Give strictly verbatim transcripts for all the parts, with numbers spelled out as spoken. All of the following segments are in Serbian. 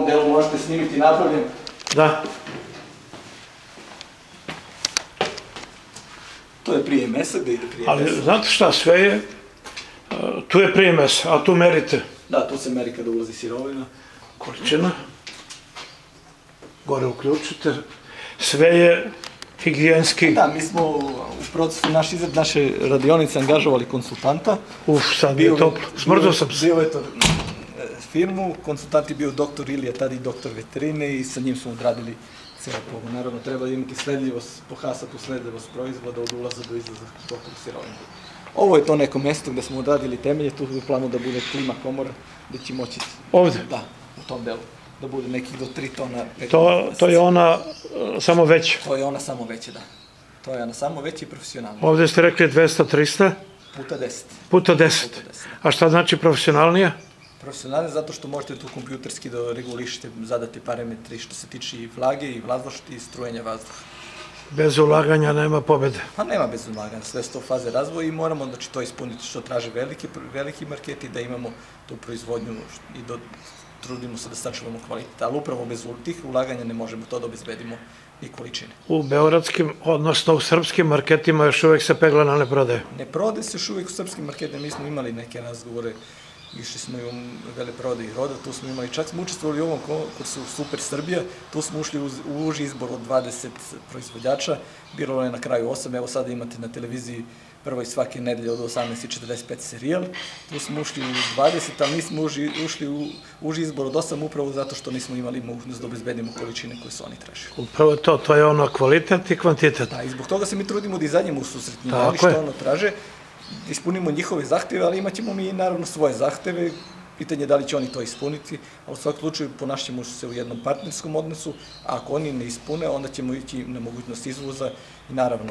delu možete snimiti napravljen. Da. To je prije mesa, gde ide prije mesa. Ali znate šta, sve je, tu je prije mesa, a tu merite. Da, tu se meri kada ulazi sirovina. Količina. Gore uključite. Sve je higijenski. Da, mi smo u procesu naš izred naše radionice angažovali konsultanta. Uf, sad mi je toplo. Smrzao sam se. Bio je to firmu, konsultant je bio doktor Ilija, tada i doktor veterine i sa njim smo odradili cijelo pogon. Naravno, treba imati sledljivost, pohasatu sledljivost proizvoda od ulaza do izlaza tokom sirovine. Ovo je to neko mesto gde smo odradili temelje, tu je u planu da bude klima komora, gde će moći... Ovde? Da, u tom delu. Da bude nekih do tri tona. To je ona samo veća? To je ona samo veća, da. To je ona samo veća i profesionalna. Ovde ste rekli dvesta trista? Puta deset. Puta deset. A šta znači profesionalnija? Profesionalnija zato što možete tu kompjuterski da regulišete, zadate parametri što se tiče i vlage, i vazdušnosti, i strujenja vazduha. Bez ulaganja nema pobede? Pa nema bez ulaganja, sve su to faze razvoja i moramo znači, to ispuniti što traže veliki, veliki marketi, da imamo tu proizvodnju i do, trudimo se da sačuvamo kvalitet. Ali upravo bez tih ulaganja ne možemo to da obezbedimo i količine. U beogradskim, odnosno u srpskim marketima još uvek se peglana ne prodaje? Ne prodaje se još uvek u srpskim marketima, mi smo imali neke razgovore. Išli smo i u veleprodaji roda, tu smo imali, čak smo učestvovali u ovom konkursu Super Srbija, tu smo ušli u uži izbor od dvadeset proizvođača, bilo je na kraju osam, evo sada imate na televiziji prvo i svake nedelje od osamnaest i četrdeset pet serijal, tu smo ušli u dvadeset, ali nismo ušli u uži izbor od osam upravo zato što nismo imali mogućnost da obezbedimo količine koje su oni tražili. Upravo to, to je ono kvalitet i kvantitet. Da, i zbog toga se mi trudimo da izađemo u susret njima, oni što ono traže, ispunimo njihove zahteve, ali imat ćemo mi naravno svoje zahteve, pitanje je da li će oni to ispuniti, ali u svakom slučaju ponašćemo se u jednom partnerskom odnosu, a ako oni ne ispune, onda ćemo ići na mogućnost izvoza i naravno,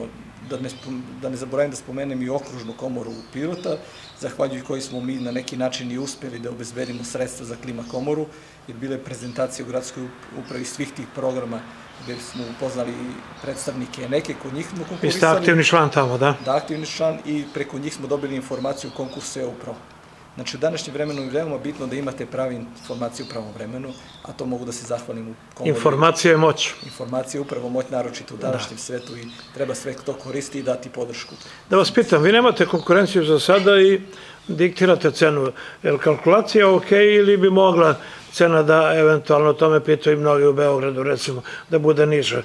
da ne zaboravim da spomenem i okružnu komoru Pirota, zahvaljujući koji smo mi na neki način i uspeli da obezbedimo sredstva za klima komoru, jer bile prezentacije u gradskoj upravi svih tih programa gde smo upoznali predstavnike neke, kod njih smo konkurisali. Vi ste aktivni član tamo, da? Da, aktivni član i preko njih smo dobili informaciju o konkursu E U Pro. Znači, u današnjem vremenu je veoma bitno da imate pravi informacije u pravom vremenu, a to mogu da se zahvalim u komori. Informacija je moć. Informacija je upravo moć, naročito u današnjem svetu i treba sve to koristiti i dati podršku. Da vas pitam, vi nemate konkurenciju za sada i diktirate cenu. Je li kalkulacija ok ili bi mogla cena da, eventualno, to me pitaju i mnogi u Beogradu, recimo, da bude niža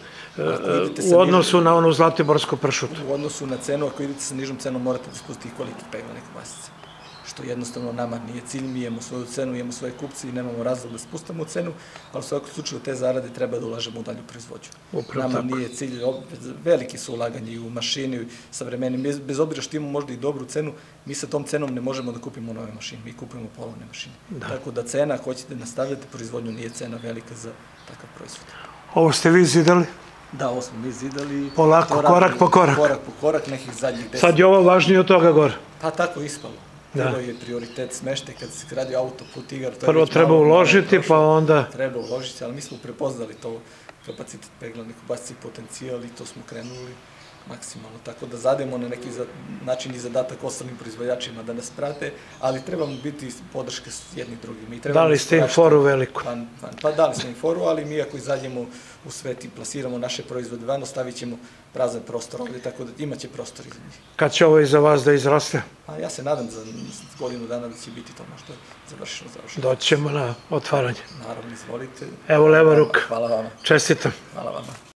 u odnosu na onu zlatiborsku pršutu? U odnosu na cenu, ako idete sa nižom cenom, morate da spustiti kvalitet peglanih kobasica. Što jednostavno nama nije cilj, mi imamo svoju cenu, imamo svoje kupce i nemamo razlog da spustamo cenu, ali u svakom slučaju te zarade treba da ulažemo u dalju proizvodnju. Nama nije cilj, veliki su ulaganje i u mašini, savremenim, bez obzira što imamo možda i dobru cenu, mi sa tom cenom ne možemo da kupimo nove mašine, mi kupujemo polovne mašine. Tako da cena, ako hoćete nastavljati proizvodnju, nije cena velika za takav proizvod. Ovo ste vi zidali? Da, ovo smo mi zidali. Polako, korak po korak. Korak po korak, nekih zadnjih deset. Sad je ovo važnije od toga gore? Pa tako je ispalo. Prvo je prioritet smeštaj, kad se gradi autoput Igar. Prvo treba uložiti, pa onda... Treba uložiti, ali mi smo prepoznali to kapacitet peglanih kobasica i potencijal i to smo krenuli maksimalno. Tako da zademo na neki način i zadatak ostalim proizvođačima da nas prate, ali trebamo biti podrške s jednim drugim. Dali ste im foru veliku? Pa dali smo im foru, ali mi ako izađemo u svet i plasiramo naše proizvode van, ostavit ćemo prazan prostor ovdje, tako da imaće prostor iza njih. Kad će ovo iza vas da izraste? Ja se nadam za godinu dana da će biti to možda završeno, završeno. Doći ćemo na otvaranje. Naravno, izvolite. Evo leva ruka. Hvala vama. Čestitam. Hvala vama.